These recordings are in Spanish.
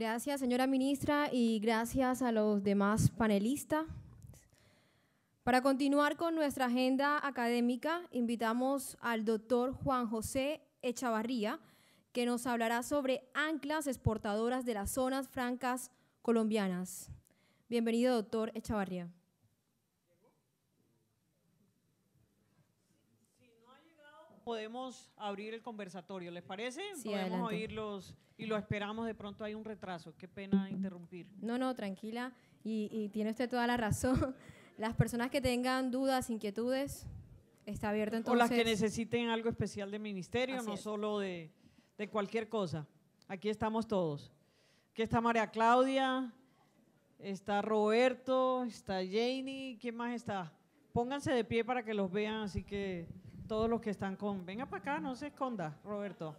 Gracias, señora ministra, y gracias a los demás panelistas. Para continuar con nuestra agenda académica, invitamos al doctor Juan José Echavarría, que nos hablará sobre anclas exportadoras de las zonas francas colombianas. Bienvenido, doctor Echavarría. Podemos abrir el conversatorio, ¿les parece? Sí, podemos adelante. oírlos y lo esperamos, de pronto hay un retraso, qué pena interrumpir. No, tranquila, y tiene usted toda la razón. Las personas que tengan dudas, inquietudes, está abierto entonces. O las que necesiten algo especial del ministerio, Así no es. solo de cualquier cosa. Aquí estamos todos. Aquí está María Claudia, está Roberto, está Janie, ¿quién más está? Pónganse de pie para que los vean, así que todos los que están con… Venga para acá, no se esconda, Roberto.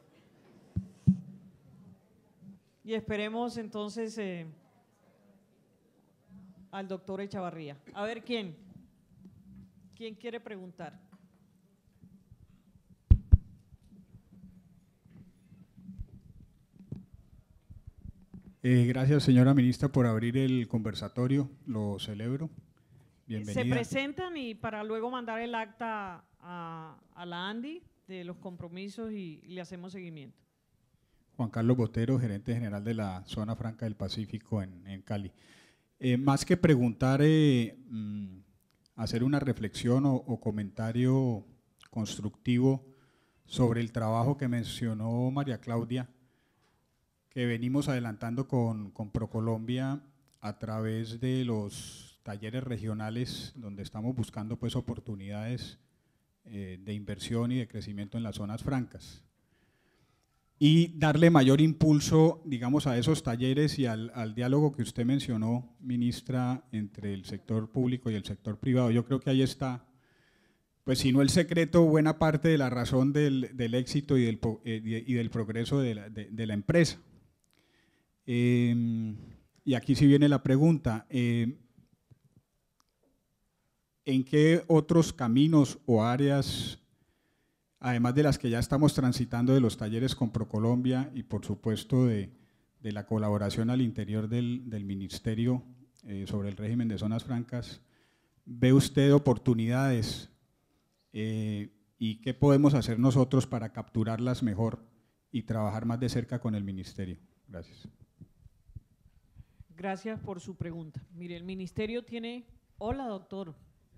Y esperemos entonces al doctor Echavarría. A ver, ¿quién quiere preguntar? Gracias, señora ministra, por abrir el conversatorio, lo celebro. Bienvenida. Se presentan y para luego mandar el acta a la Andy de los compromisos y le hacemos seguimiento. Juan Carlos Botero, gerente general de la Zona Franca del Pacífico en Cali. Más que preguntar, hacer una reflexión o comentario constructivo sobre el trabajo que mencionó María Claudia, que venimos adelantando con ProColombia a través de los talleres regionales, donde estamos buscando pues oportunidades de inversión y de crecimiento en las zonas francas. Y darle mayor impulso, digamos, a esos talleres y al diálogo que usted mencionó, ministra, entre el sector público y el sector privado. Yo creo que ahí está, pues si no el secreto, buena parte de la razón del éxito y del progreso de la empresa. Y aquí sí viene la pregunta, ¿en qué otros caminos o áreas, además de las que ya estamos transitando de los talleres con ProColombia y por supuesto de la colaboración al interior del ministerio sobre el régimen de zonas francas, ve usted oportunidades y qué podemos hacer nosotros para capturarlas mejor y trabajar más de cerca con el ministerio? Gracias. Gracias por su pregunta. Mire, el ministerio tiene… Hola, doctor.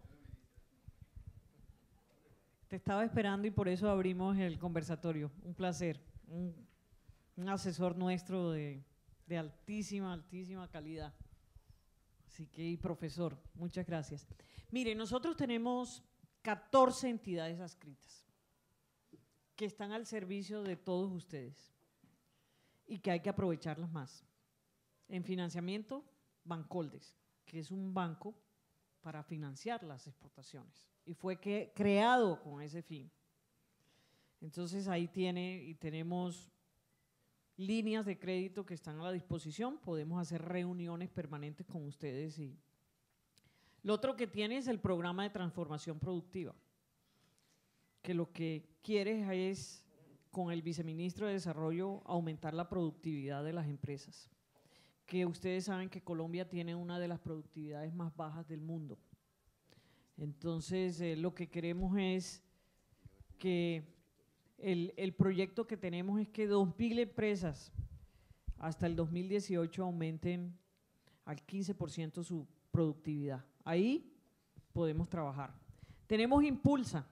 Te estaba esperando y por eso abrimos el conversatorio. Un placer. Un asesor nuestro de altísima calidad. Así que, y profesor, muchas gracias. Mire, nosotros tenemos 14 entidades adscritas que están al servicio de todos ustedes y que hay que aprovecharlas más. En financiamiento, Bancoldex, que es un banco para financiar las exportaciones y fue creado con ese fin. Entonces ahí tenemos líneas de crédito que están a la disposición, podemos hacer reuniones permanentes con ustedes. Y lo otro que tiene es el programa de transformación productiva, que lo que quiere es, con el viceministro de Desarrollo, aumentar la productividad de las empresas, que ustedes saben que Colombia tiene una de las productividades más bajas del mundo. Entonces, lo que queremos es que el proyecto que tenemos es que 2.000 empresas hasta el 2018 aumenten al 15% su productividad. Ahí podemos trabajar. Tenemos Impulsa.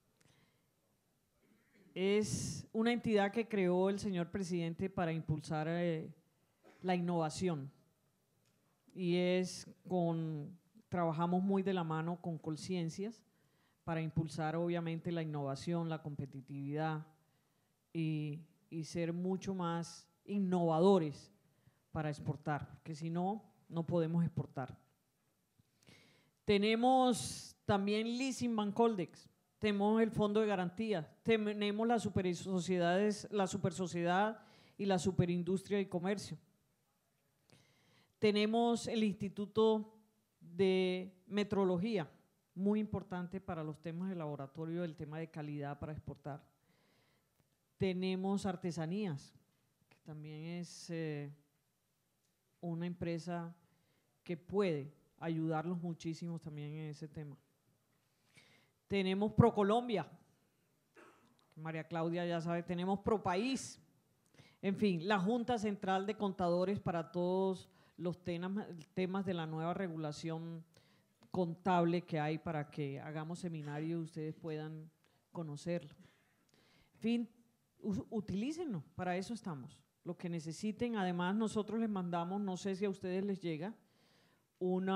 Es una entidad que creó el señor presidente para impulsar la innovación y trabajamos muy de la mano con Colciencias para impulsar obviamente la innovación, la competitividad y ser mucho más innovadores para exportar, porque si no, no podemos exportar. Tenemos también Leasing Bancoldex, tenemos el Fondo de Garantía, tenemos las supersociedades, la Supersociedad y la Superindustria de Comercio. Tenemos el Instituto de Metrología, muy importante para los temas de laboratorio, el tema de calidad para exportar. Tenemos artesanías, que también es una empresa que puede ayudarlos muchísimo también en ese tema. Tenemos ProColombia, María Claudia ya sabe, tenemos ProPaís, en fin, la Junta Central de Contadores para todos los temas de la nueva regulación contable que hay para que hagamos seminario y ustedes puedan conocerlo. En fin, utilícenlo, para eso estamos. Lo que necesiten, además nosotros les mandamos, no sé si a ustedes les llega, un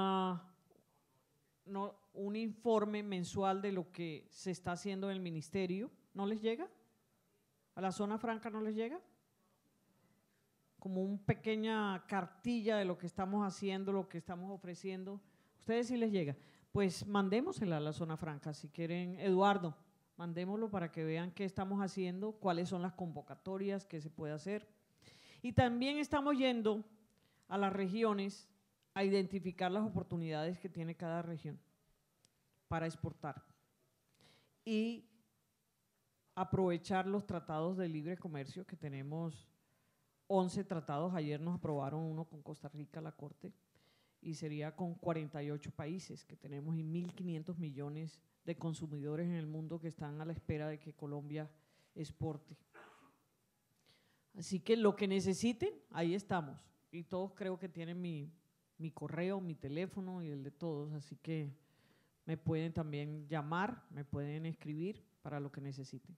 informe mensual de lo que se está haciendo en el ministerio. ¿No les llega? ¿A la zona franca no les llega? Como una pequeña cartilla de lo que estamos haciendo, lo que estamos ofreciendo. ¿Ustedes sí les llega? Pues mandémosela a la zona franca, si quieren. Eduardo, mandémoslo para que vean qué estamos haciendo, cuáles son las convocatorias, qué se puede hacer. Y también estamos yendo a las regiones a identificar las oportunidades que tiene cada región para exportar y aprovechar los tratados de libre comercio, que tenemos 11 tratados. Ayer nos aprobaron uno con Costa Rica, la Corte, y sería con 48 países que tenemos y 1.500 millones de consumidores en el mundo que están a la espera de que Colombia exporte. Así que lo que necesiten, ahí estamos. Y todos creo que tienen mi correo, mi teléfono y el de todos, así que me pueden también llamar, me pueden escribir para lo que necesiten.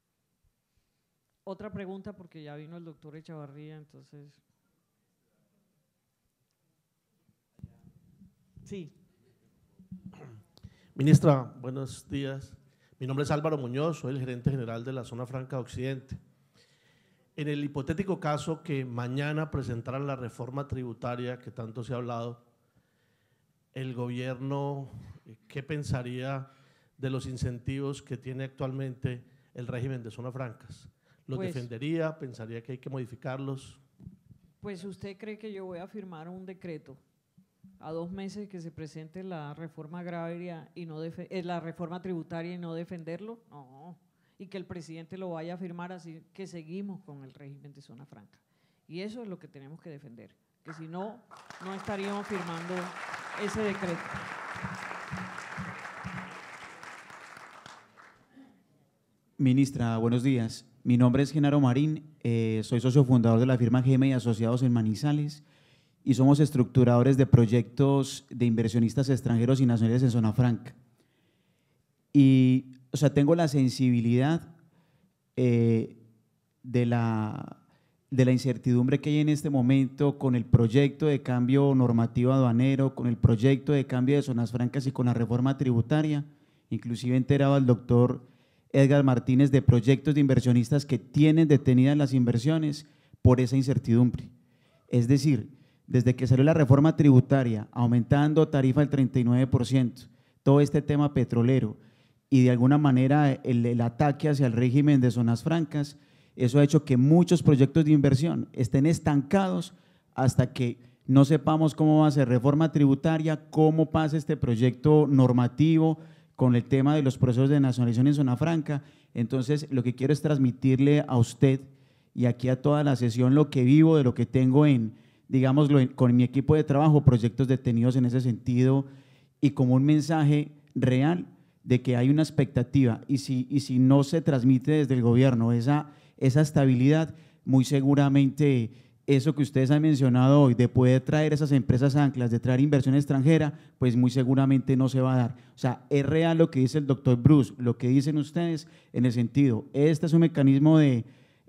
Otra pregunta, porque ya vino el doctor Echavarría, entonces… Sí. Ministra, buenos días. Mi nombre es Álvaro Muñoz, soy el gerente general de la Zona Franca Occidente. En el hipotético caso que mañana presentaran la reforma tributaria que tanto se ha hablado, el gobierno, ¿qué pensaría de los incentivos que tiene actualmente el régimen de zonas francas? ¿Los defendería? ¿Pensaría que hay que modificarlos? Pues ¿usted cree que yo voy a firmar un decreto a 2 meses que se presente la reforma agraria y no la reforma tributaria y no defenderlo? No. Y que el presidente lo vaya a firmar, así que seguimos con el régimen de zona franca. Y eso es lo que tenemos que defender, que si no, no estaríamos firmando ese decreto. Ministra, buenos días. Mi nombre es Genaro Marín, soy socio fundador de la firma GEMA y Asociados en Manizales y somos estructuradores de proyectos de inversionistas extranjeros y nacionales en zona franca. Y, o sea, tengo la sensibilidad de la incertidumbre que hay en este momento con el proyecto de cambio normativo aduanero, con el proyecto de cambio de zonas francas y con la reforma tributaria. Inclusive enteraba al doctor Edgar Martínez de proyectos de inversionistas que tienen detenidas las inversiones por esa incertidumbre. Es decir, desde que salió la reforma tributaria, aumentando tarifa al 39%, todo este tema petrolero y de alguna manera el ataque hacia el régimen de zonas francas, eso ha hecho que muchos proyectos de inversión estén estancados hasta que no sepamos cómo va a ser reforma tributaria, cómo pasa este proyecto normativo con el tema de los procesos de nacionalización en zona franca. Entonces, lo que quiero es transmitirle a usted y aquí a toda la sesión lo que vivo, de lo que tengo digámoslo, con mi equipo de trabajo, proyectos detenidos en ese sentido y como un mensaje real de que hay una expectativa y si no se transmite desde el gobierno esa estabilidad, muy seguramente eso que ustedes han mencionado hoy de poder traer esas empresas anclas, de traer inversión extranjera, pues muy seguramente no se va a dar. O sea, es real lo que dice el doctor Bruce, lo que dicen ustedes en el sentido, este es un mecanismo de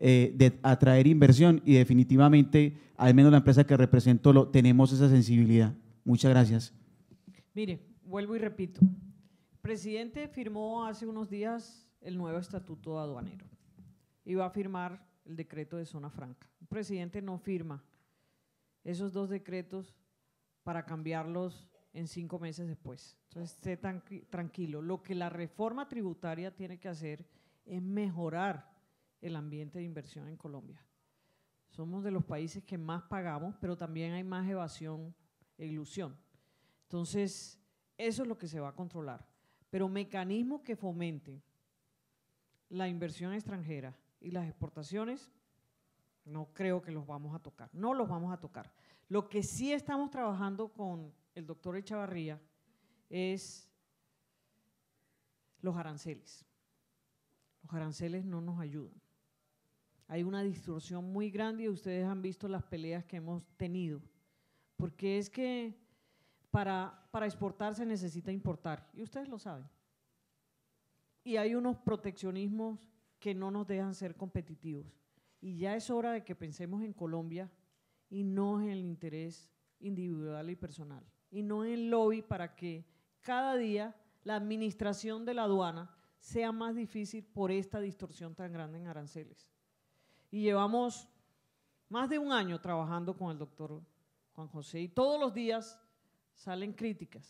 atraer inversión y definitivamente, al menos la empresa que represento, tenemos esa sensibilidad. Muchas gracias. Mire, vuelvo y repito, el presidente firmó hace unos días el nuevo estatuto aduanero y va a firmar el decreto de zona franca. El presidente no firma esos 2 decretos para cambiarlos en 5 meses después. Entonces, esté tranquilo. Lo que la reforma tributaria tiene que hacer es mejorar el ambiente de inversión en Colombia. Somos de los países que más pagamos, pero también hay más evasión e ilusión. Entonces, eso es lo que se va a controlar. Pero mecanismos que fomenten la inversión extranjera y las exportaciones, No creo que los vamos a tocar, no los vamos a tocar. Lo que sí estamos trabajando con el doctor Echavarría es los aranceles. Los aranceles no nos ayudan. Hay una distorsión muy grande y ustedes han visto las peleas que hemos tenido, porque es que para exportar se necesita importar, y ustedes lo saben. Y hay unos proteccionismos que no nos dejan ser competitivos. Y ya es hora de que pensemos en Colombia y no en el interés individual y personal, y no en el lobby para que cada día la administración de la aduana sea más difícil por esta distorsión tan grande en aranceles. Y llevamos más de un año trabajando con el doctor Juan José y todos los días salen críticas.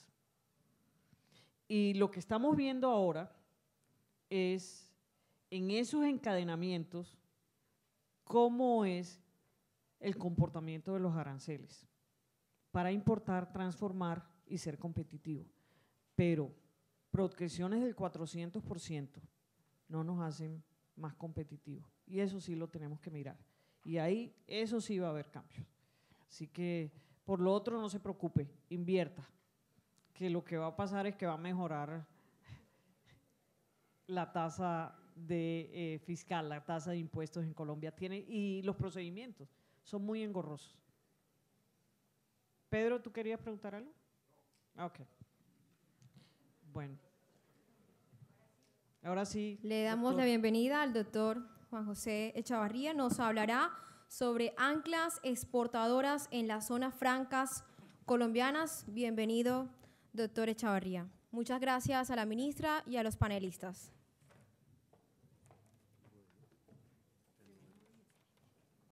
Y lo que estamos viendo ahora es en esos encadenamientos cómo es el comportamiento de los aranceles para importar, transformar y ser competitivo. Pero protecciones del 400% no nos hacen más competitivos. Y eso sí lo tenemos que mirar. Y ahí, eso sí va a haber cambios. Así que, por lo otro, no se preocupe, invierta. Que lo que va a pasar es que va a mejorar la tasa de fiscal, la tasa de impuestos en Colombia y los procedimientos son muy engorrosos. Pedro, ¿tú querías preguntar algo? Ok. Bueno. Ahora sí. Le damos la bienvenida al doctor Juan José Echavarría. Nos hablará sobre anclas exportadoras en las zonas francas colombianas. Bienvenido, doctor Echavarría. Muchas gracias a la ministra y a los panelistas.